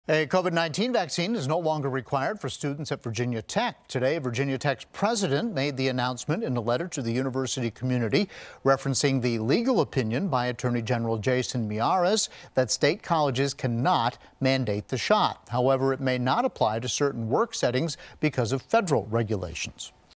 A COVID-19 vaccine is no longer required for students at Virginia Tech. Today, Virginia Tech's president made the announcement in a letter to the university community, referencing the legal opinion by Attorney General Jason Miyares that state colleges cannot mandate the shot. However, it may not apply to certain work settings because of federal regulations.